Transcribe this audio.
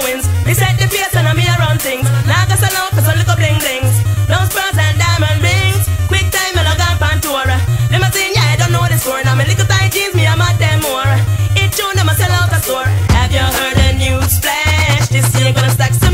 wins. Me set the pace and I'm here run things. Now I got some love for some little bling blings. Those pearls and diamond rings. Quick time and I got pan tour. Them a sing, yeah, I don't know the score. Now me little tight jeans, me I'm at them more. It tune them a sell out a store. Have you heard the news flash? This year gonna stack